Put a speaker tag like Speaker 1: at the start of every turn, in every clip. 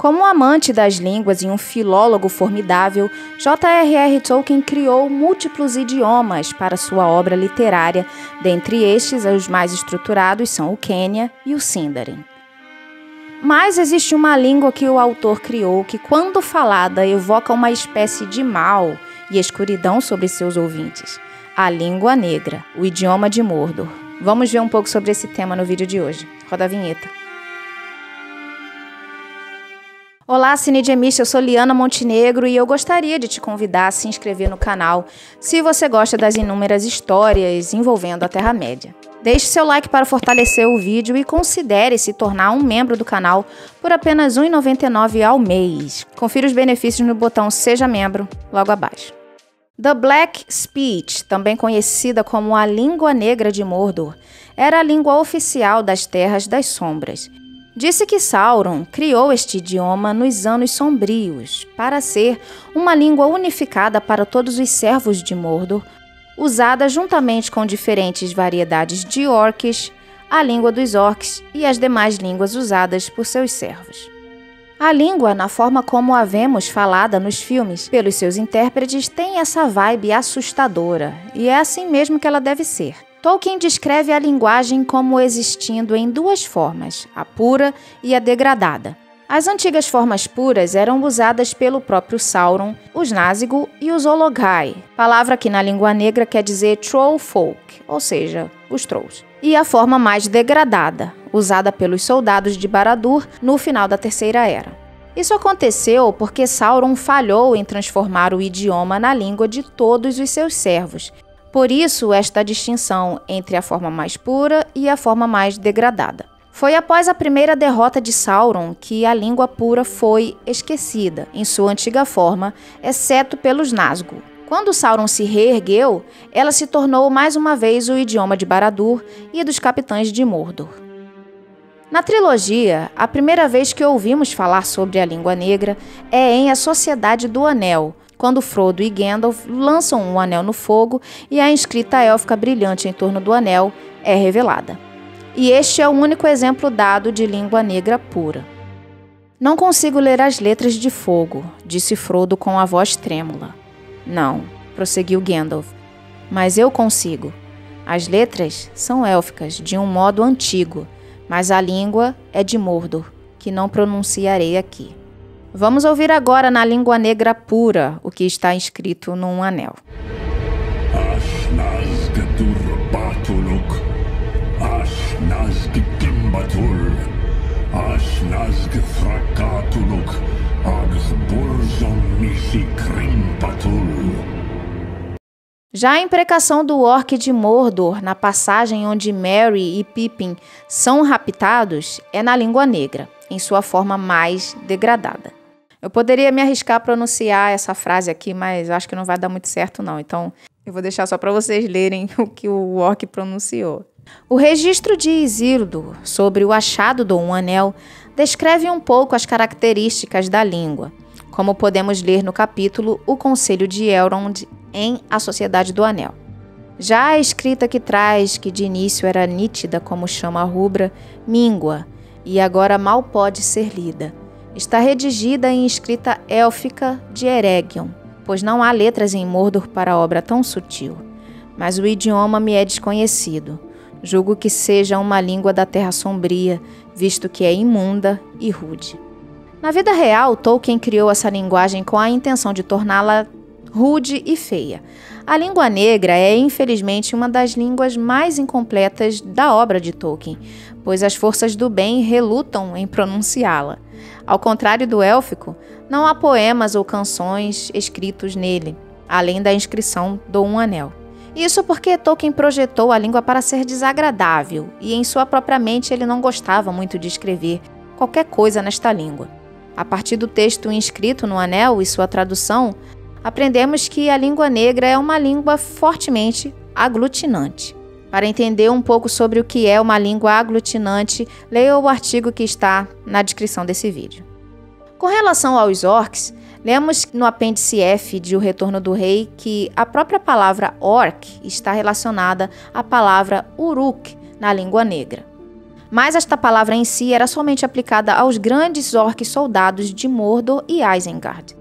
Speaker 1: Como um amante das línguas e um filólogo formidável, J.R.R. Tolkien criou múltiplos idiomas para sua obra literária. Dentre estes, os mais estruturados são o Quenya e o Sindarin. Mas existe uma língua que o autor criou que, quando falada, evoca uma espécie de mal e escuridão sobre seus ouvintes. A língua negra, o idioma de Mordor. Vamos ver um pouco sobre esse tema no vídeo de hoje. Roda a vinheta. Olá, cinegemista, eu sou Liana Montenegro e eu gostaria de te convidar a se inscrever no canal se você gosta das inúmeras histórias envolvendo a Terra-média. Deixe seu like para fortalecer o vídeo e considere se tornar um membro do canal por apenas R$ 1,99 ao mês. Confira os benefícios no botão Seja Membro, logo abaixo. The Black Speech, também conhecida como a Língua Negra de Mordor, era a língua oficial das Terras das Sombras. Disse que Sauron criou este idioma nos Anos Sombrios, para ser uma língua unificada para todos os servos de Mordor, usada juntamente com diferentes variedades de orcs, a língua dos orcs e as demais línguas usadas por seus servos. A língua, na forma como a vemos falada nos filmes pelos seus intérpretes, tem essa vibe assustadora, e é assim mesmo que ela deve ser. Tolkien descreve a linguagem como existindo em duas formas, a pura e a degradada. As antigas formas puras eram usadas pelo próprio Sauron, os Nazgûl e os Ologai, palavra que na língua negra quer dizer Trollfolk, ou seja, os Trolls. E a forma mais degradada, usada pelos soldados de Barad-dûr no final da Terceira Era. Isso aconteceu porque Sauron falhou em transformar o idioma na língua de todos os seus servos. Por isso, esta distinção entre a forma mais pura e a forma mais degradada. Foi após a primeira derrota de Sauron que a língua pura foi esquecida, em sua antiga forma, exceto pelos Nazgûl. Quando Sauron se reergueu, ela se tornou mais uma vez o idioma de Barad-dûr e dos capitães de Mordor. Na trilogia, a primeira vez que ouvimos falar sobre a língua negra é em A Sociedade do Anel, quando Frodo e Gandalf lançam um anel no fogo e a inscrita élfica brilhante em torno do anel é revelada. E este é o único exemplo dado de língua negra pura. Não consigo ler as letras de fogo, disse Frodo com a voz trêmula. Não, prosseguiu Gandalf, mas eu consigo. As letras são élficas, de um modo antigo, mas a língua é de Mordor, que não pronunciarei aqui. Vamos ouvir agora na língua negra pura o que está escrito num anel. Já a imprecação do orc de Mordor na passagem onde Merry e Pippin são raptados é na língua negra, em sua forma mais degradada. Eu poderia me arriscar a pronunciar essa frase aqui, mas acho que não vai dar muito certo não. Então, eu vou deixar só para vocês lerem o que o orc pronunciou. O registro de Isildur sobre o achado do Um Anel descreve um pouco as características da língua, como podemos ler no capítulo O Conselho de Elrond em A Sociedade do Anel. Já a escrita que traz, que de início era nítida como chama rubra, míngua, e agora mal pode ser lida. Está redigida em escrita élfica de Eregion, pois não há letras em Mordor para obra tão sutil. Mas o idioma me é desconhecido. Julgo que seja uma língua da Terra Sombria, visto que é imunda e rude. Na vida real, Tolkien criou essa linguagem com a intenção de torná-la rude e feia. A língua negra é, infelizmente, uma das línguas mais incompletas da obra de Tolkien, pois as forças do bem relutam em pronunciá-la. Ao contrário do élfico, não há poemas ou canções escritos nele, além da inscrição do Um Anel. Isso porque Tolkien projetou a língua para ser desagradável, e em sua própria mente ele não gostava muito de escrever qualquer coisa nesta língua. A partir do texto inscrito no Anel e sua tradução, aprendemos que a língua negra é uma língua fortemente aglutinante. Para entender um pouco sobre o que é uma língua aglutinante, leia o artigo que está na descrição desse vídeo. Com relação aos orcs, lemos no apêndice F de O Retorno do Rei que a própria palavra orc está relacionada à palavra uruk na língua negra. mas esta palavra em si era somente aplicada aos grandes orques soldados de Mordor e Isengard.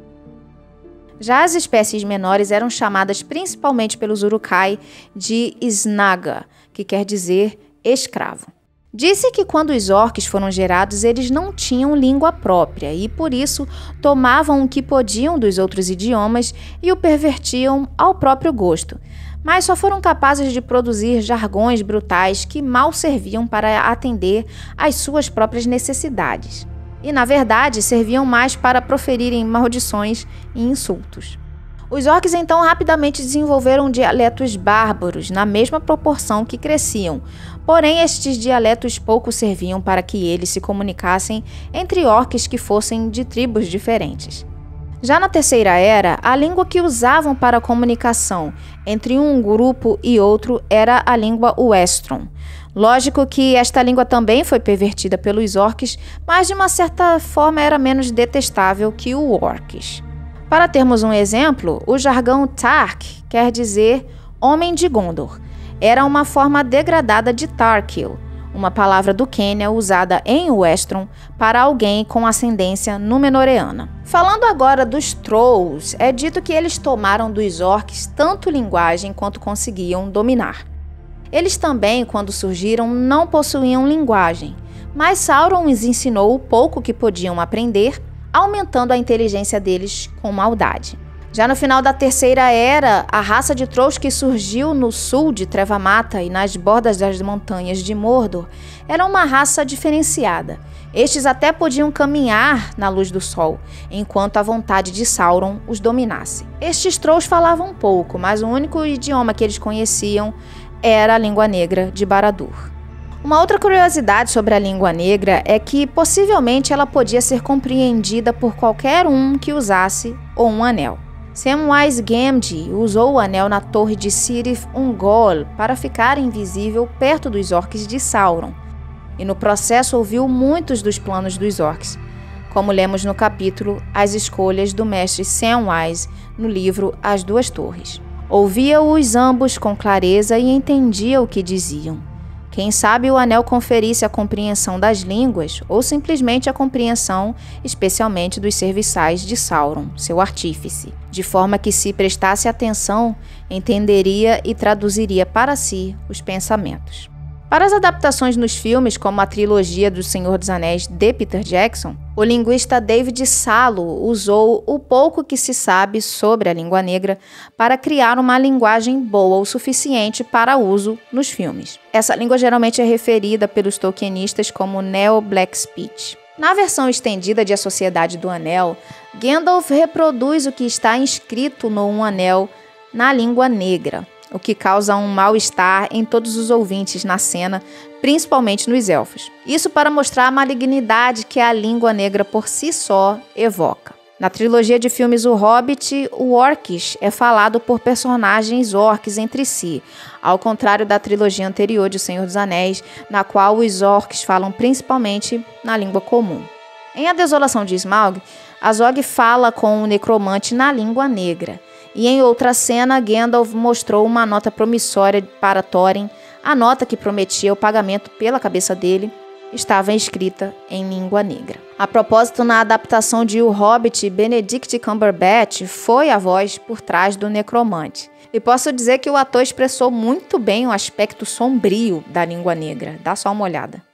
Speaker 1: Já as espécies menores eram chamadas principalmente pelos Uruk-hai de Snaga, que quer dizer escravo. Disse que quando os orques foram gerados, eles não tinham língua própria e, por isso, tomavam o que podiam dos outros idiomas e o pervertiam ao próprio gosto, mas só foram capazes de produzir jargões brutais que mal serviam para atender às suas próprias necessidades. E, na verdade, serviam mais para proferirem maldições e insultos. Os orques, então, rapidamente desenvolveram dialetos bárbaros, na mesma proporção que cresciam, porém estes dialetos pouco serviam para que eles se comunicassem entre orques que fossem de tribos diferentes. Já na Terceira Era, a língua que usavam para a comunicação entre um grupo e outro era a língua Westron. Lógico que esta língua também foi pervertida pelos orques, mas de uma certa forma era menos detestável que o orques. Para termos um exemplo, o jargão Tark quer dizer homem de Gondor. Era uma forma degradada de Tarkil, uma palavra do Quênia usada em Westron para alguém com ascendência númenoreana. Falando agora dos Trolls, é dito que eles tomaram dos orques tanto linguagem quanto conseguiam dominar. Eles também, quando surgiram, não possuíam linguagem, mas Sauron os ensinou o pouco que podiam aprender, aumentando a inteligência deles com maldade. Já no final da Terceira Era, a raça de Trolls que surgiu no sul de Treva-mata e nas bordas das montanhas de Mordor era uma raça diferenciada. Estes até podiam caminhar na luz do sol, enquanto a vontade de Sauron os dominasse. Estes Trolls falavam pouco, mas o único idioma que eles conheciam era a língua negra de Barad-dûr. Uma outra curiosidade sobre a língua negra é que possivelmente ela podia ser compreendida por qualquer um que usasse um anel. Samwise Gamgee usou o anel na torre de Cirith Ungol para ficar invisível perto dos orques de Sauron, e no processo ouviu muitos dos planos dos orques, como lemos no capítulo As Escolhas do Mestre Samwise, no livro As Duas Torres. Ouvia-os ambos com clareza e entendia o que diziam. Quem sabe o anel conferisse a compreensão das línguas ou simplesmente a compreensão, especialmente dos serviçais de Sauron, seu artífice, de forma que, se prestasse atenção, entenderia e traduziria para si os pensamentos. Para as adaptações nos filmes, como a trilogia do Senhor dos Anéis de Peter Jackson, o linguista David Salo usou o pouco que se sabe sobre a língua negra para criar uma linguagem boa o suficiente para uso nos filmes. Essa língua geralmente é referida pelos tolkienistas como Neo-Black Speech. Na versão estendida de A Sociedade do Anel, Gandalf reproduz o que está inscrito no Um Anel na língua negra, o que causa um mal-estar em todos os ouvintes na cena, principalmente nos elfos. Isso para mostrar a malignidade que a língua negra por si só evoca. Na trilogia de filmes O Hobbit, o Orcish é falado por personagens orcs entre si, ao contrário da trilogia anterior de O Senhor dos Anéis, na qual os orcs falam principalmente na língua comum. Em A Desolação de Smaug, Azog fala com o necromante na língua negra. E em outra cena, Gandalf mostrou uma nota promissória para Thorin. A nota que prometia o pagamento pela cabeça dele estava escrita em língua negra. A propósito, na adaptação de O Hobbit, Benedict Cumberbatch foi a voz por trás do necromante. E posso dizer que o ator expressou muito bem o aspecto sombrio da língua negra. Dá só uma olhada.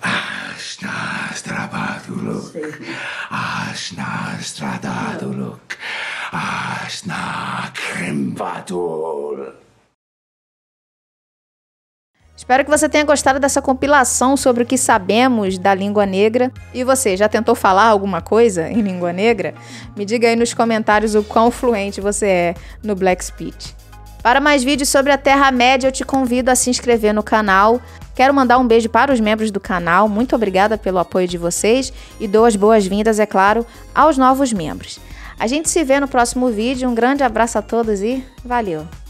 Speaker 1: Espero que você tenha gostado dessa compilação sobre o que sabemos da língua negra. E você, já tentou falar alguma coisa em língua negra? Me diga aí nos comentários o quão fluente você é no Black Speech. Para mais vídeos sobre a Terra-média, eu te convido a se inscrever no canal. Quero mandar um beijo para os membros do canal. Muito obrigada pelo apoio de vocês e dou as boas-vindas, é claro, aos novos membros. A gente se vê no próximo vídeo. Um grande abraço a todos e valeu!